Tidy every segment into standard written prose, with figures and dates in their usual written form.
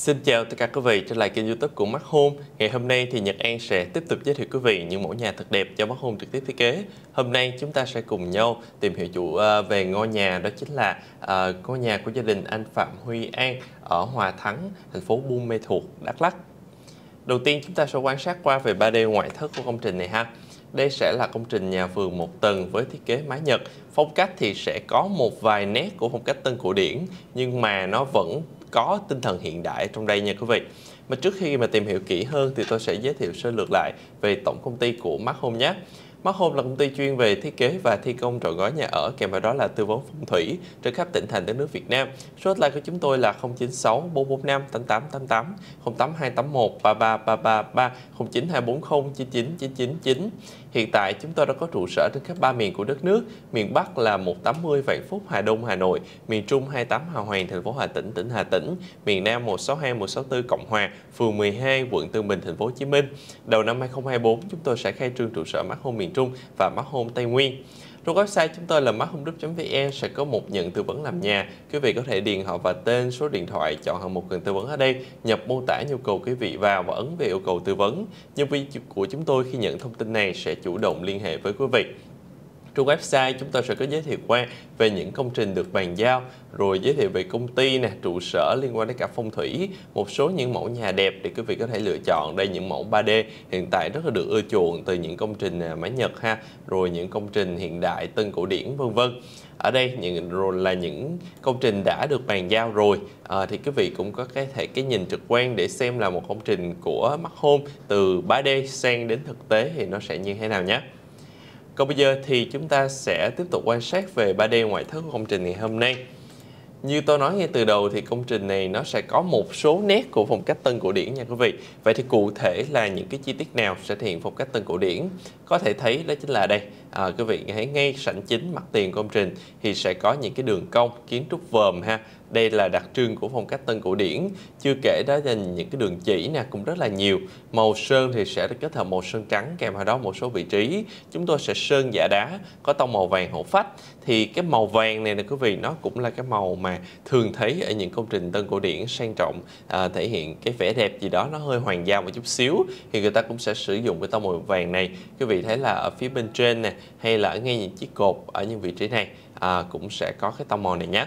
Xin chào tất cả quý vị trở lại kênh YouTube của Mắt Home. Ngày hôm nay thì Nhật An sẽ tiếp tục giới thiệu quý vị những mẫu nhà thật đẹp cho Mắt Home trực tiếp thiết kế. Hôm nay chúng ta sẽ cùng nhau tìm hiểu về ngôi nhà, đó chính là ngôi nhà của gia đình anh Phạm Huy An ở Hòa Thắng, thành phố Buôn Mê Thuột, Đắk Lắk. Đầu tiên chúng ta sẽ quan sát qua về 3D ngoại thất của công trình này ha. Đây sẽ là công trình nhà vườn một tầng với thiết kế mái Nhật. Phong cách thì sẽ có một vài nét của phong cách tân cổ điển, nhưng mà nó vẫn có tinh thần hiện đại trong đây nha quý vị. Mà trước khi tìm hiểu kỹ hơn thì tôi sẽ giới thiệu sơ lược lại về tổng công ty của Mắt Home nhé. Mắt Home là công ty chuyên về thiết kế và thi công trọn gói nhà ở, kèm vào đó là tư vấn phong thủy trên khắp tỉnh thành đất nước Việt Nam. Số hotline của chúng tôi là 096 445 8888, 08281 33333, 09240 99999. Hiện tại chúng tôi đã có trụ sở trên khắp 3 miền của đất nước. Miền Bắc là 180 Vạn Phúc, Hà Đông, Hà Nội; miền Trung 28 Hà Hoàng, thành phố Hà Tĩnh, tỉnh Hà Tĩnh; miền Nam 162 164 Cộng Hòa, phường 12, quận Tân Bình, thành phố Hồ Chí Minh. Đầu năm 2024 chúng tôi sẽ khai trương trụ sở Mắt Home miền Trung và Mắt Home Tây Nguyên. Trong website chúng tôi là machomegroup.vn sẽ có một nhận tư vấn làm nhà. Quý vị có thể điền họ và tên, số điện thoại, chọn hạng mục cần tư vấn ở đây, nhập mô tả nhu cầu quý vị vào và ấn về yêu cầu tư vấn. Nhân viên của chúng tôi khi nhận thông tin này sẽ chủ động liên hệ với quý vị. Trên website chúng tôi sẽ có giới thiệu qua về những công trình được bàn giao, rồi giới thiệu về công ty nè, trụ sở liên quan đến cả phong thủy, một số những mẫu nhà đẹp để quý vị có thể lựa chọn. Đây những mẫu 3D hiện tại rất là được ưa chuộng, từ những công trình mái Nhật ha, rồi những công trình hiện đại, tân cổ điển vân vân. Ở đây là những công trình đã được bàn giao rồi, thì quý vị cũng có cái nhìn trực quan để xem là một công trình của Mắt Home từ 3D sang đến thực tế thì nó sẽ như thế nào nhé. Còn bây giờ thì chúng ta sẽ tiếp tục quan sát về 3D ngoại thất của công trình ngày hôm nay. Như tôi nói ngay từ đầu thì công trình này nó sẽ có một số nét của phong cách tân cổ điển nha quý vị. Vậy thì cụ thể là những cái chi tiết nào sẽ thể hiện phong cách tân cổ điển? Có thể thấy đó chính là đây. Quý vị thấy ngay sảnh chính mặt tiền công trình thì sẽ có những cái đường cong, kiến trúc vòm ha. Đây là đặc trưng của phong cách tân cổ điển. Chưa kể đó là những cái đường chỉ nè cũng rất là nhiều. Màu sơn thì sẽ kết hợp màu sơn trắng, kèm theo đó một số vị trí chúng tôi sẽ sơn giả đá có tông màu vàng hổ phách. Thì cái màu vàng này nè quý vị, nó cũng là cái màu mà thường thấy ở những công trình tân cổ điển sang trọng, thể hiện cái vẻ đẹp gì đó nó hơi hoàng gia một chút xíu, thì người ta cũng sẽ sử dụng cái tông màu vàng này. Quý vị thấy là ở phía bên trên nè, hay là ở ngay những chiếc cột ở những vị trí này cũng sẽ có cái tông màu này nhé.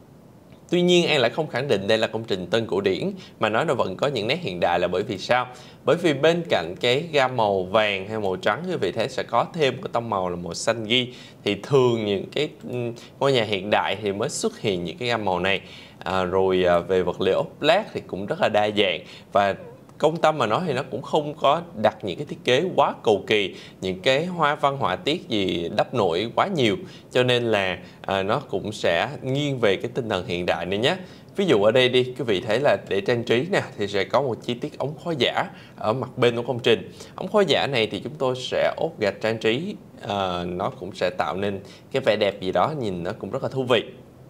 Tuy nhiên An lại không khẳng định đây là công trình tân cổ điển, mà nói nó vẫn có những nét hiện đại. Là bởi vì sao? Bởi vì bên cạnh cái gam màu vàng hay màu trắng, quý vị thấy sẽ có thêm cái tông màu là màu xanh ghi. Thì thường những cái ngôi nhà hiện đại thì mới xuất hiện những cái gam màu này. Rồi về vật liệu ốp lát thì cũng rất là đa dạng, và công tâm mà nói thì nó cũng không có đặt những cái thiết kế quá cầu kỳ, những cái hoa văn họa tiết gì đắp nổi quá nhiều, cho nên là nó cũng sẽ nghiêng về cái tinh thần hiện đại này nhé. Ví dụ ở đây đi, quý vị thấy là để trang trí nè thì sẽ có một chi tiết ống khói giả ở mặt bên của công trình. Ống khói giả này thì chúng tôi sẽ ốp gạch trang trí, nó cũng sẽ tạo nên cái vẻ đẹp gì đó nhìn nó cũng rất là thú vị.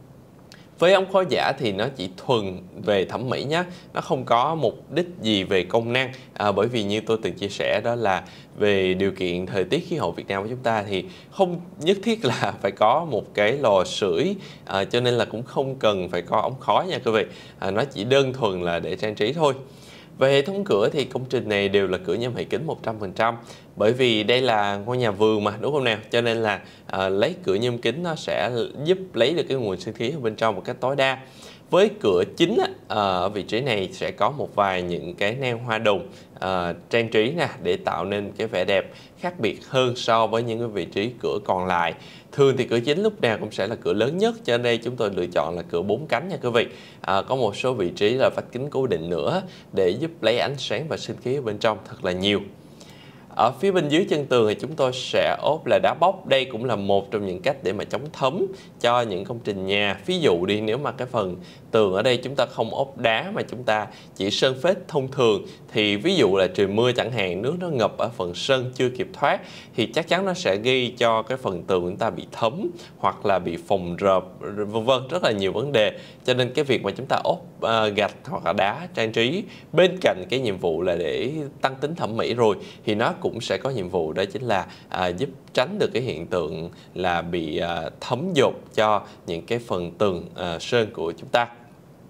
Với ống khói giả thì nó chỉ thuần về thẩm mỹ nhé, nó không có mục đích gì về công năng, bởi vì như tôi từng chia sẻ đó là về điều kiện thời tiết khí hậu Việt Nam của chúng ta thì không nhất thiết là phải có một cái lò sưởi, cho nên là cũng không cần phải có ống khói nha quý vị, nó chỉ đơn thuần là để trang trí thôi. Về hệ thống cửa thì công trình này đều là cửa nhôm hệ kính 100%, bởi vì đây là ngôi nhà vườn mà, đúng không nào? Cho nên là lấy cửa nhôm kính nó sẽ giúp lấy được cái nguồn sinh khí ở bên trong một cách tối đa. Với cửa chính ở vị trí này sẽ có một vài những cái neo hoa đồng trang trí nè, để tạo nên cái vẻ đẹp khác biệt hơn so với những cái vị trí cửa còn lại. Thường thì cửa chính lúc nào cũng sẽ là cửa lớn nhất, cho nên đây chúng tôi lựa chọn là cửa 4 cánh nha quý vị. Có một số vị trí là vách kính cố định nữa để giúp lấy ánh sáng và sinh khí ở bên trong thật là nhiều. Ở phía bên dưới chân tường thì chúng tôi sẽ ốp là đá bóc. Đây cũng là một trong những cách để mà chống thấm cho những công trình nhà. Ví dụ đi, nếu mà cái phần tường ở đây chúng ta không ốp đá mà chúng ta chỉ sơn phết thông thường, thì ví dụ là trời mưa chẳng hạn, nước nó ngập ở phần sân chưa kịp thoát, thì chắc chắn nó sẽ gây cho cái phần tường của chúng ta bị thấm hoặc là bị phồng rợp vân vân, rất là nhiều vấn đề. Cho nên cái việc mà chúng ta ốp gạch hoặc là đá trang trí, bên cạnh cái nhiệm vụ là để tăng tính thẩm mỹ rồi, thì nó cũng sẽ có nhiệm vụ đó chính là giúp tránh được cái hiện tượng là bị thấm dột cho những cái phần tường sơn của chúng ta.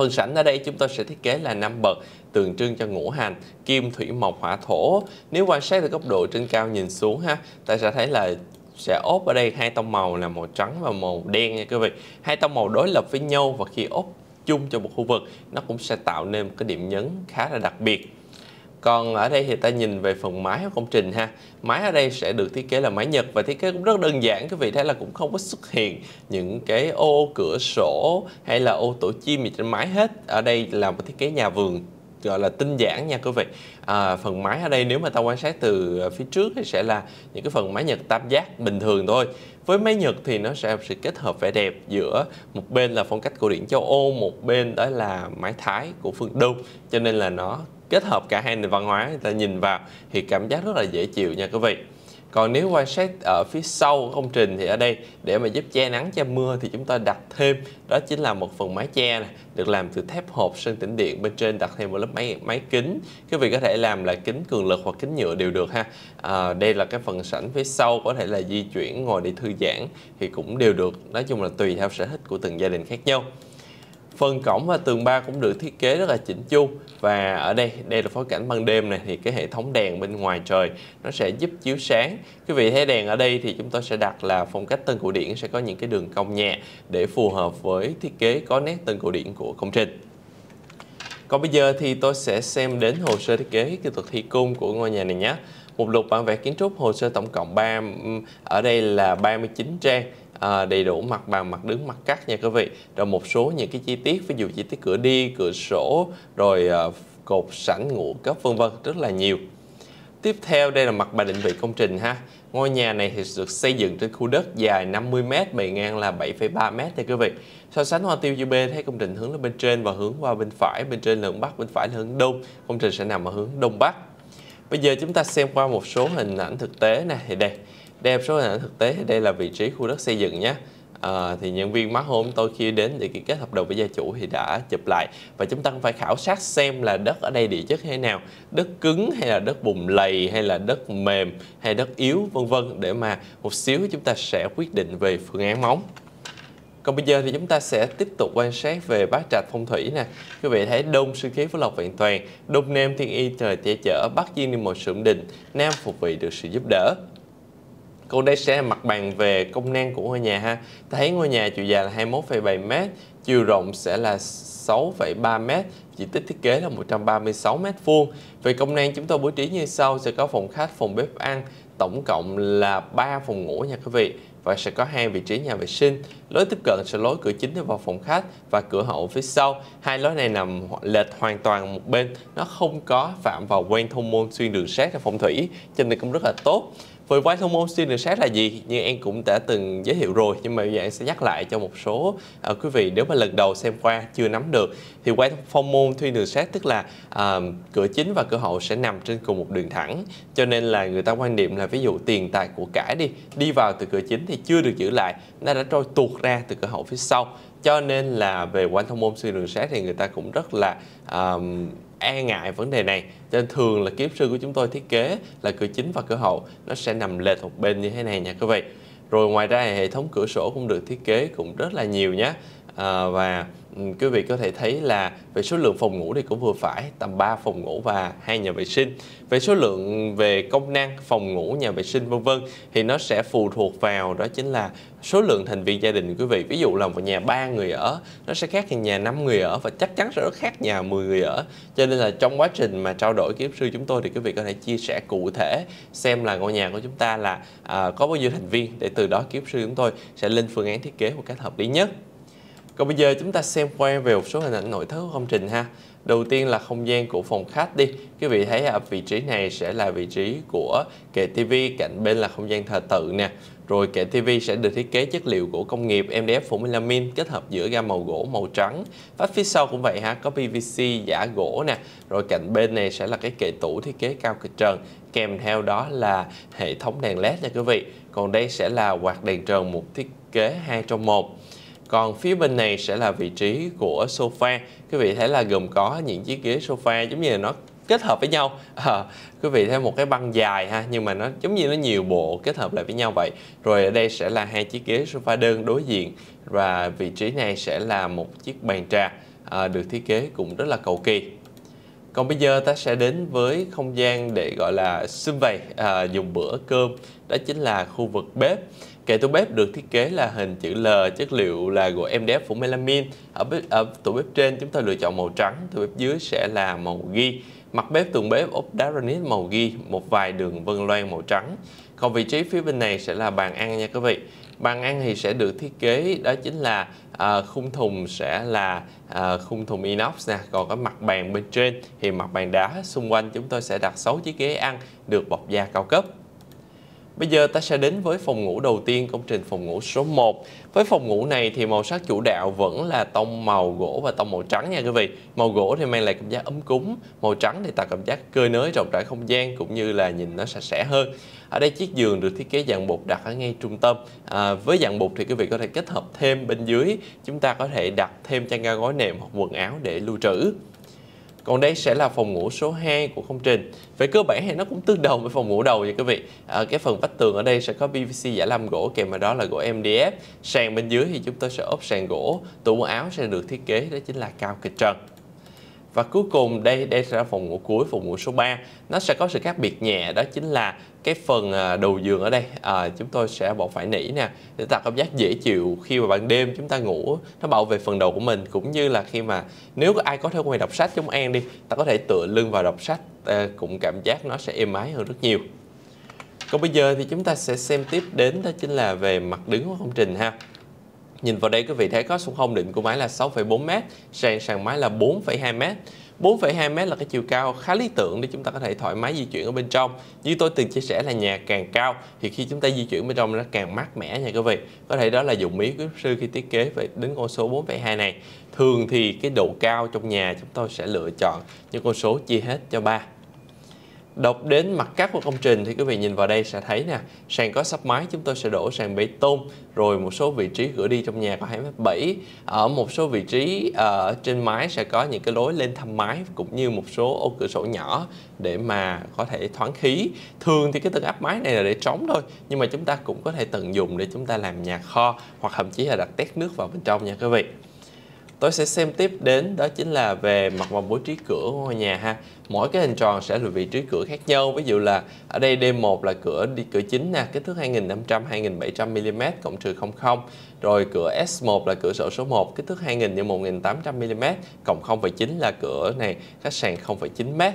Phần sảnh ở đây chúng tôi sẽ thiết kế là 5 bậc tượng trưng cho ngũ hành kim thủy mộc hỏa thổ. Nếu quan sát từ góc độ trên cao nhìn xuống ha, ta sẽ thấy là sẽ ốp ở đây hai tông màu là màu trắng và màu đen nha quý vị. Hai tông màu đối lập với nhau và khi ốp chung cho một khu vực nó cũng sẽ tạo nên một cái điểm nhấn khá là đặc biệt. Còn ở đây thì ta nhìn về phần mái của công trình ha. Mái ở đây sẽ được thiết kế là mái Nhật và thiết kế cũng rất đơn giản. Quý vị thấy là cũng không có xuất hiện những cái ô cửa sổ hay là ô tổ chim gì trên mái hết. Ở đây là một thiết kế nhà vườn gọi là tinh giản nha quý vị. Phần mái ở đây nếu mà ta quan sát từ phía trước thì sẽ là những cái phần mái Nhật tam giác bình thường thôi. Với mái Nhật thì nó sẽ sự kết hợp vẻ đẹp giữa một bên là phong cách cổ điển châu Âu, một bên đó là mái Thái của phương Đông, cho nên là nó kết hợp cả hai nền văn hóa, người ta nhìn vào thì cảm giác rất là dễ chịu nha quý vị. Còn nếu quan sát ở phía sau của công trình thì ở đây để mà giúp che nắng che mưa thì chúng ta đặt thêm đó chính là một phần mái che này, được làm từ thép hộp sơn tĩnh điện, bên trên đặt thêm một lớp máy kính. Quý vị có thể làm là kính cường lực hoặc kính nhựa đều được ha. Đây là cái phần sảnh phía sau, có thể là di chuyển ngồi để thư giãn thì cũng đều được. Nói chung là tùy theo sở thích của từng gia đình khác nhau. Phần cổng và tường bao cũng được thiết kế rất là chỉnh chu, và ở đây là phối cảnh ban đêm này thì cái hệ thống đèn bên ngoài trời nó sẽ giúp chiếu sáng. Quý vị thấy đèn ở đây thì chúng tôi sẽ đặt là phong cách tân cổ điển, sẽ có những cái đường cong nhẹ để phù hợp với thiết kế có nét tân cổ điển của công trình. Còn bây giờ thì tôi sẽ xem đến hồ sơ thiết kế kỹ thuật thi công của ngôi nhà này nhé. Mục lục bản vẽ kiến trúc hồ sơ tổng cộng ở đây là 39 trang. Đầy đủ mặt bằng, mặt đứng, mặt cắt nha quý vị. Rồi một số những cái chi tiết, ví dụ chi tiết cửa đi, cửa sổ, rồi cột sảnh ngũ cấp vân vân, rất là nhiều. Tiếp theo đây là mặt bằng định vị công trình ha. Ngôi nhà này thì được xây dựng trên khu đất dài 50m, bề ngang là 7,3m nha quý vị. So sánh hoa tiêu chữ B thấy công trình hướng lên bên trên và hướng qua bên phải, bên trên là hướng Bắc, bên phải là hướng Đông. Công trình sẽ nằm ở hướng Đông Bắc. Bây giờ chúng ta xem qua một số hình ảnh thực tế này. Thì đây số hình ảnh thực tế thì đây là vị trí khu đất xây dựng nhé. Thì nhân viên Smart Home tôi khi đến để ký kết hợp đồng với gia chủ thì đã chụp lại, và chúng ta cũng phải khảo sát xem là đất ở đây địa chất thế nào, đất cứng hay là đất bùn lầy hay là đất mềm hay đất yếu vân vân, để mà một xíu chúng ta sẽ quyết định về phương án móng. Còn bây giờ thì chúng ta sẽ tiếp tục quan sát về bát trạch phong thủy nè. Quý vị thấy đông sinh khí phúc lộc vẹn toàn, đông nam thiên y trời che chở, bắc diên niên mộc sửm định, nam phục vị được sự giúp đỡ. Còn đây sẽ là mặt bằng về công năng của ngôi nhà ha. Thấy ngôi nhà chiều dài là 21,7m, chiều rộng sẽ là 6,3m, diện tích thiết kế là 136m². Về công năng chúng tôi bố trí như sau: sẽ có phòng khách, phòng bếp ăn, tổng cộng là 3 phòng ngủ nha quý vị, và sẽ có 2 vị trí nhà vệ sinh. Lối tiếp cận sẽ lối cửa chính vào phòng khách và cửa hậu phía sau. Hai lối này nằm lệch hoàn toàn một bên, nó không có phạm vào quang thông môn xuyên đường sắt hay phong thủy, cho nên cũng rất là tốt. Với quang thông môn xuyên đường sắt là gì? Như em cũng đã từng giới thiệu rồi, nhưng mà bây giờ em sẽ nhắc lại cho một số quý vị nếu mà lần đầu xem qua chưa nắm được. Thì quang thông môn xuyên đường sắt tức là cửa chính và cửa hậu sẽ nằm trên cùng một đường thẳng, cho nên là người ta quan niệm là ví dụ tiền tài của cải đi vào từ cửa chính thì chưa được giữ lại, nó đã trôi tuột ra từ cửa hậu phía sau. Cho nên là về quang thông môn xuyên đường sắt thì người ta cũng rất là e ngại vấn đề này, cho nên thường là kiến trúc sư của chúng tôi thiết kế là cửa chính và cửa hậu nó sẽ nằm lệch một bên như thế này nha quý vị. Rồi ngoài ra hệ thống cửa sổ cũng được thiết kế cũng rất là nhiều nhé. Và quý vị có thể thấy là về số lượng phòng ngủ thì cũng vừa phải, tầm 3 phòng ngủ và 2 nhà vệ sinh. Về số lượng về công năng phòng ngủ, nhà vệ sinh vân vân thì nó sẽ phụ thuộc vào đó chính là số lượng thành viên gia đình quý vị. Ví dụ là một nhà 3 người ở nó sẽ khác nhà 5 người ở, và chắc chắn sẽ rất khác nhà 10 người ở. Cho nên là trong quá trình mà trao đổi kiến trúc sư chúng tôi thì quý vị có thể chia sẻ cụ thể xem là ngôi nhà của chúng ta là có bao nhiêu thành viên, để từ đó kiến trúc sư chúng tôi sẽ lên phương án thiết kế một cách hợp lý nhất. Còn bây giờ chúng ta xem qua về một số hình ảnh nội thất của công trình ha. Đầu tiên là không gian của phòng khách đi. Quý vị thấy ở vị trí này sẽ là vị trí của kệ tivi, cạnh bên là không gian thờ tự nè. Rồi kệ tivi sẽ được thiết kế chất liệu gỗ công nghiệp MDF phủ melamine kết hợp giữa gam màu gỗ màu trắng. Vách phía sau cũng vậy ha, có PVC giả gỗ nè. Rồi cạnh bên này sẽ là cái kệ tủ thiết kế cao cực trần, kèm theo đó là hệ thống đèn LED nha quý vị. Còn đây sẽ là quạt đèn trần một thiết kế 2 trong 1. Còn phía bên này sẽ là vị trí của sofa. Quý vị thấy là gồm có những chiếc ghế sofa giống như là nó kết hợp với nhau. Quý vị thấy một cái băng dài ha, nhưng mà nó giống như nó nhiều bộ kết hợp lại với nhau vậy. Rồi ở đây sẽ là 2 chiếc ghế sofa đơn đối diện, và vị trí này sẽ là một chiếc bàn trà được thiết kế cũng rất là cầu kỳ. Còn bây giờ ta sẽ đến với không gian để gọi là sum vầy dùng bữa cơm, đó chính là khu vực bếp. Kệ tủ bếp được thiết kế là hình chữ L, chất liệu là gỗ MDF phủ melamine. Ở tủ bếp trên chúng ta lựa chọn màu trắng, tủ bếp dưới sẽ là màu ghi. Mặt bếp tường bếp ốp đá granite màu ghi, một vài đường vân loang màu trắng. Còn vị trí phía bên này sẽ là bàn ăn nha quý vị. Bàn ăn thì sẽ được thiết kế đó chính là khung thùng sẽ là khung thùng inox nè. Còn cái mặt bàn bên trên thì mặt bàn đá, xung quanh chúng tôi sẽ đặt 6 chiếc ghế ăn được bọc da cao cấp. Bây giờ ta sẽ đến với phòng ngủ đầu tiên, công trình phòng ngủ số 1. Với phòng ngủ này thì màu sắc chủ đạo vẫn là tông màu gỗ và tông màu trắng nha quý vị. Màu gỗ thì mang lại cảm giác ấm cúng, màu trắng thì tạo cảm giác cơi nới rộng rãi không gian cũng như là nhìn nó sạch sẽ hơn. Ở đây chiếc giường được thiết kế dạng bục đặt ở ngay trung tâm. Với dạng bục thì quý vị có thể kết hợp thêm bên dưới, chúng ta có thể đặt thêm chăn ga gối nệm hoặc quần áo để lưu trữ. Còn đây sẽ là phòng ngủ số 2 của công trình. Về cơ bản thì nó cũng tương đồng với phòng ngủ đầu nha quý vị. Cái phần vách tường ở đây sẽ có PVC giả lam gỗ, kèm vào đó là gỗ MDF. Sàn bên dưới thì chúng tôi sẽ ốp sàn gỗ. Tủ quần áo sẽ được thiết kế đó chính là cao kịch trần. Và cuối cùng đây sẽ là phòng ngủ cuối, phòng ngủ số 3. Nó sẽ có sự khác biệt nhẹ, đó chính là cái phần đầu giường ở đây chúng tôi sẽ bỏ vải nỉ nè để tạo cảm giác dễ chịu khi mà ban đêm chúng ta ngủ, nó bảo vệ phần đầu của mình, cũng như là khi mà nếu có ai có thói quen đọc sách giống An đi, ta có thể tựa lưng vào đọc sách, cũng cảm giác nó sẽ êm ái hơn rất nhiều. Còn bây giờ thì chúng ta sẽ xem tiếp đến đó chính là về mặt đứng của công trình ha. Nhìn vào đây quý vị thấy có số không định của mái là 6,4m, sàn mái là 4,2m. 4,2m là cái chiều cao khá lý tưởng để chúng ta có thể thoải mái di chuyển ở bên trong. Như tôi từng chia sẻ là nhà càng cao thì khi chúng ta di chuyển bên trong nó càng mát mẻ nha quý vị. Có thể đó là dụng ý của sư khi thiết kế về đứng con số 4,2 này. Thường thì cái độ cao trong nhà chúng tôi sẽ lựa chọn những con số chia hết cho 3. Đọc đến mặt cắt của công trình thì quý vị nhìn vào đây sẽ thấy nè, sàn có sắp mái chúng tôi sẽ đổ sàn bê tông, rồi một số vị trí cửa đi trong nhà có 2m7. Ở một số vị trí trên mái sẽ có những cái lối lên thăm mái cũng như một số ô cửa sổ nhỏ để mà có thể thoáng khí. Thường thì cái tầng áp mái này là để trống thôi, nhưng mà chúng ta cũng có thể tận dụng để chúng ta làm nhà kho hoặc thậm chí là đặt tét nước vào bên trong nha quý vị. Tôi sẽ xem tiếp đến đó chính là về mặt vòng bố trí cửa của ngôi nhà ha. Mỗi cái hình tròn sẽ là vị trí cửa khác nhau. Ví dụ là ở đây D1 là cửa chính nè, kích thước 2500-2700mm cộng trừ 00. Rồi cửa S1 là cửa sổ số 1, kích thước 2000-1800mm cộng 0,9 là cửa này cách sàn 0,9m.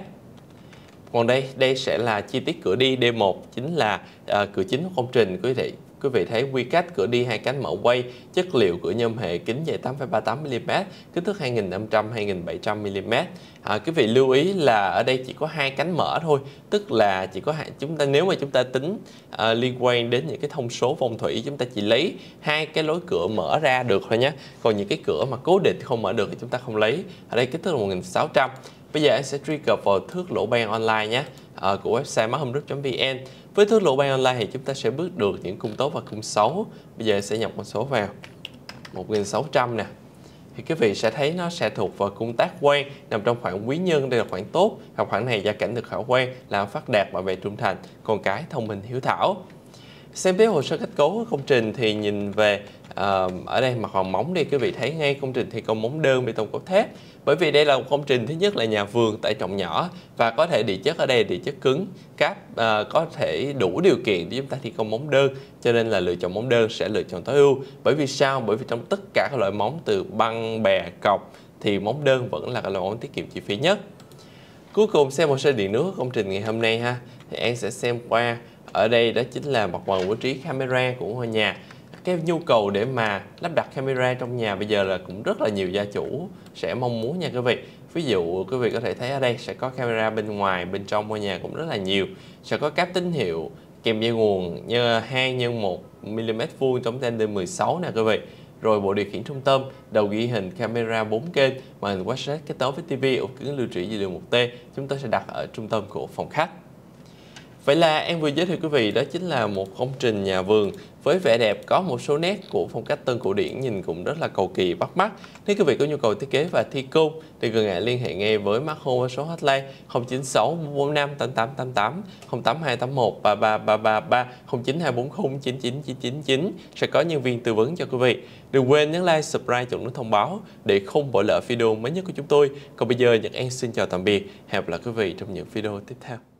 Còn đây sẽ là chi tiết cửa đi. D1 chính là cửa chính của công trình. Quý vị thấy quy cách cửa đi hai cánh mở quay, chất liệu cửa nhôm hệ, kính dày 8,38mm, kích thước 2500-2700mm. Quý vị lưu ý là ở đây chỉ có hai cánh mở thôi, tức là chỉ có nếu mà chúng ta tính liên quan đến những cái thông số phong thủy, chúng ta chỉ lấy hai cái lối cửa mở ra được thôi nhé. Còn những cái cửa mà cố định không mở được thì chúng ta không lấy. Ở đây kích thước là 1600. Bây giờ em sẽ truy cập vào thước lỗ ban online nhé, của website máthomegroup.vn. Với thước lỗ ban online thì chúng ta sẽ biết được những cung tốt và cung xấu. Bây giờ em sẽ nhập con số vào 1600 nè. Thì quý vị sẽ thấy nó sẽ thuộc vào cung tác quan, nằm trong khoảng quý nhân, đây là khoảng tốt. Hoặc khoảng này gia cảnh được khả quan, làm phát đạt, bảo vệ trung thành, con cái thông minh hiếu thảo. Xem tiếp hồ sơ kết cấu của công trình thì nhìn về ở đây mặt bằng móng đi, quý vị thấy ngay công trình thi công móng đơn bê tông cốt thép. Bởi vì đây là một công trình thứ nhất là nhà vườn tải trọng nhỏ và có thể địa chất ở đây địa chất cứng, cáp có thể đủ điều kiện để chúng ta thi công móng đơn, cho nên là lựa chọn móng đơn sẽ lựa chọn tối ưu. Bởi vì sao? Bởi vì trong tất cả các loại móng từ băng, bè, cọc thì móng đơn vẫn là cái loại móng tiết kiệm chi phí nhất. Cuối cùng xem hồ sơ điện nước của công trình ngày hôm nay ha, thì An sẽ xem qua. Ở đây đó chính là mặt bằng bố trí camera của ngôi nhà. Cái nhu cầu để mà lắp đặt camera trong nhà bây giờ là cũng rất là nhiều gia chủ sẽ mong muốn nha quý vị. Ví dụ quý vị có thể thấy ở đây sẽ có camera bên ngoài, bên trong ngôi nhà cũng rất là nhiều. Sẽ có cáp tín hiệu kèm dây nguồn như 2x1mm vuông chống TND16 nè quý vị. Rồi bộ điều khiển trung tâm, đầu ghi hình camera 4 kênh, màn hình WhatsApp kết nối với TV, ổ cứng lưu trữ dữ liệu 1T. Chúng tôi sẽ đặt ở trung tâm của phòng khách. Vậy là An vừa giới thiệu quý vị đó chính là một công trình nhà vườn với vẻ đẹp, có một số nét của phong cách tân cổ điển nhìn cũng rất là cầu kỳ bắt mắt. Nếu quý vị có nhu cầu thiết kế và thi công thì đừng ngại liên hệ ngay với Smart Home ở số hotline 096 445 8888, 08281 33333, 09240 99999 sẽ có nhân viên tư vấn cho quý vị. Đừng quên nhấn like, subscribe, chọn nút thông báo để không bỏ lỡ video mới nhất của chúng tôi. Còn bây giờ Nhật An xin chào tạm biệt, hẹn gặp lại quý vị trong những video tiếp theo.